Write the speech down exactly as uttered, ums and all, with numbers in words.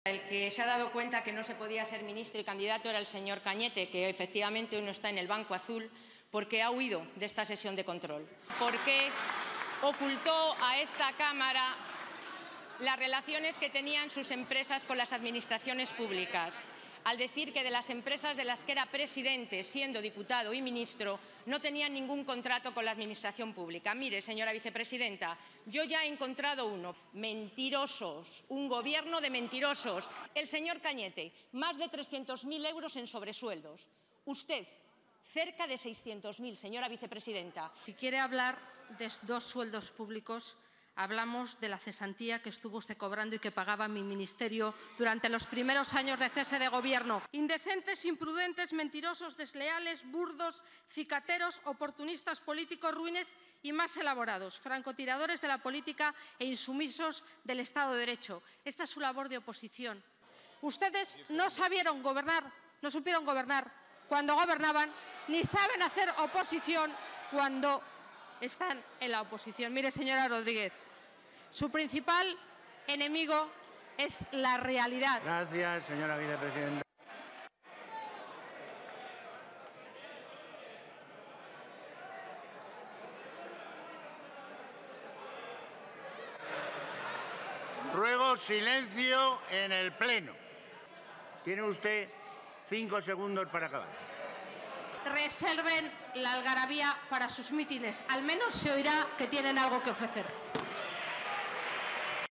El que se ha dado cuenta que no se podía ser ministro y candidato era el señor Cañete, que efectivamente uno está en el banco azul porque ha huido de esta sesión de control. Porque ocultó a esta Cámara las relaciones que tenían sus empresas con las administraciones públicas, al decir que de las empresas de las que era presidente, siendo diputado y ministro, no tenían ningún contrato con la administración pública. Mire, señora vicepresidenta, yo ya he encontrado uno. Mentirosos, un gobierno de mentirosos. El señor Cañete, más de trescientos mil euros en sobresueldos. Usted, cerca de seiscientos mil, señora vicepresidenta. Si quiere hablar de dos sueldos públicos, hablamos de la cesantía que estuvo usted cobrando y que pagaba mi ministerio durante los primeros años de cese de gobierno. Indecentes, imprudentes, mentirosos, desleales, burdos, cicateros, oportunistas políticos, ruines y más elaborados, francotiradores de la política e insumisos del Estado de Derecho. Esta es su labor de oposición. Ustedes no sabieron gobernar, no supieron gobernar cuando gobernaban, ni saben hacer oposición cuando están en la oposición. Mire, señora Rodríguez, su principal enemigo es la realidad. Gracias, señora vicepresidenta. Ruego silencio en el Pleno. Tiene usted cinco segundos para acabar. Reserven la algarabía para sus mítines. Al menos se oirá que tienen algo que ofrecer.